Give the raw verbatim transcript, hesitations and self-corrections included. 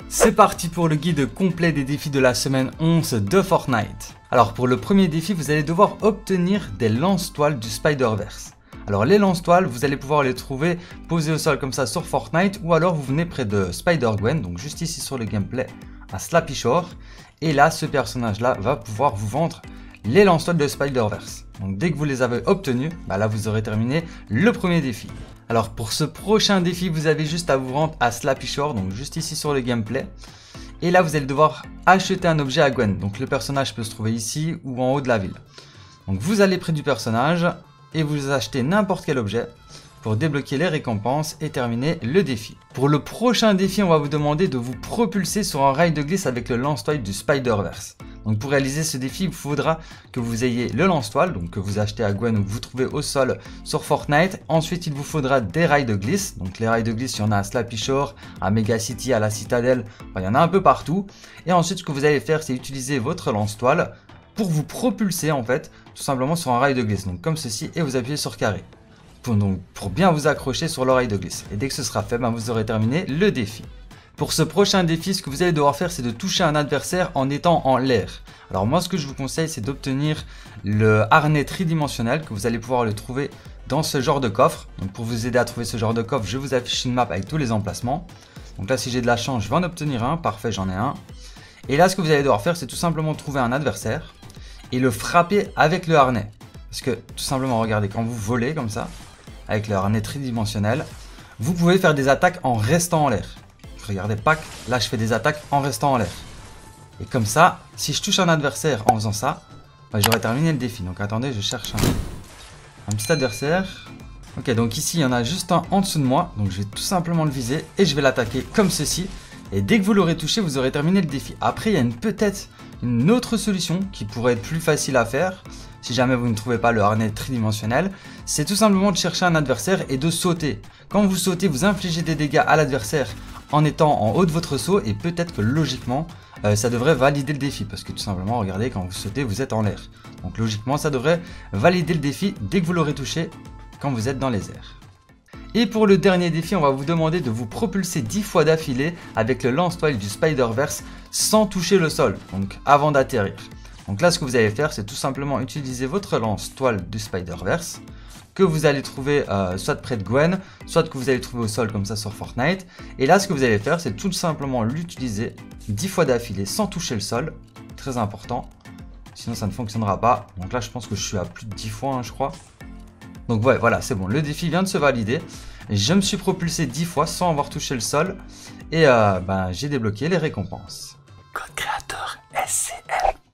C'est parti pour le guide complet des défis de la semaine onze de Fortnite. Alors pour le premier défi, vous allez devoir obtenir des lance-toiles du Spider-Verse. Alors les lance-toiles, vous allez pouvoir les trouver posées au sol comme ça sur Fortnite, ou alors vous venez près de Spider-Gwen, donc juste ici sur le gameplay, à Slappy Shore. Et là, ce personnage-là va pouvoir vous vendre les lance-toiles de Spider-Verse. Donc dès que vous les avez obtenus, bah là vous aurez terminé le premier défi. Alors pour ce prochain défi, vous avez juste à vous rendre à Slappy Shore, donc juste ici sur le gameplay. Et là vous allez devoir acheter un objet à Gwen. Donc le personnage peut se trouver ici ou en haut de la ville. Donc vous allez près du personnage et vous achetez n'importe quel objet pour débloquer les récompenses et terminer le défi. Pour le prochain défi, on va vous demander de vous propulser sur un rail de glisse avec le lance-toile du Spider-Verse. Donc pour réaliser ce défi, il faudra que vous ayez le lance-toile, donc que vous achetez à Gwen ou que vous trouvez au sol sur Fortnite. Ensuite, il vous faudra des rails de glisse. Donc les rails de glisse, il y en a à Slappy Shore, à Mega City, à la Citadelle, enfin, il y en a un peu partout. Et ensuite, ce que vous allez faire, c'est utiliser votre lance-toile pour vous propulser en fait, tout simplement sur un rail de glisse. Donc comme ceci, et vous appuyez sur carré. Pour, donc, pour bien vous accrocher sur l'oreille de glisse. Et dès que ce sera fait, ben, vous aurez terminé le défi. Pour ce prochain défi, ce que vous allez devoir faire, c'est de toucher un adversaire en étant en l'air. Alors moi, ce que je vous conseille, c'est d'obtenir le harnais tridimensionnel, que vous allez pouvoir le trouver dans ce genre de coffre. Donc pour vous aider à trouver ce genre de coffre, je vous affiche une map avec tous les emplacements. Donc là, si j'ai de la chance, je vais en obtenir un. Parfait, j'en ai un. Et là, ce que vous allez devoir faire, c'est tout simplement trouver un adversaire et le frapper avec le harnais. Parce que tout simplement, regardez, quand vous volez comme ça, avec le harnais tridimensionnel, vous pouvez faire des attaques en restant en l'air. Regardez, pack, là je fais des attaques en restant en l'air. Et comme ça, si je touche un adversaire en faisant ça, bah, j'aurai terminé le défi. Donc attendez, je cherche un, un petit adversaire. Ok, donc ici il y en a juste un en dessous de moi. Donc je vais tout simplement le viser et je vais l'attaquer comme ceci. Et dès que vous l'aurez touché, vous aurez terminé le défi. Après, il y a peut-être une autre solution qui pourrait être plus facile à faire. Si jamais vous ne trouvez pas le harnais tridimensionnel, c'est tout simplement de chercher un adversaire et de sauter. Quand vous sautez, vous infligez des dégâts à l'adversaire en étant en haut de votre saut et peut-être que logiquement, euh, ça devrait valider le défi. Parce que tout simplement, regardez, quand vous sautez, vous êtes en l'air. Donc logiquement, ça devrait valider le défi dès que vous l'aurez touché quand vous êtes dans les airs. Et pour le dernier défi, on va vous demander de vous propulser dix fois d'affilée avec le lance-toile du Spider-Verse sans toucher le sol, donc avant d'atterrir. Donc là, ce que vous allez faire, c'est tout simplement utiliser votre lance-toile du Spider-Verse que vous allez trouver euh, soit près de Gwen, soit que vous allez trouver au sol comme ça sur Fortnite. Et là, ce que vous allez faire, c'est tout simplement l'utiliser dix fois d'affilée sans toucher le sol. Très important, sinon ça ne fonctionnera pas. Donc là, je pense que je suis à plus de dix fois, hein, je crois. Donc ouais, voilà, c'est bon, le défi vient de se valider. Je me suis propulsé dix fois sans avoir touché le sol. Et euh, ben, j'ai débloqué les récompenses. Code créateur S C L.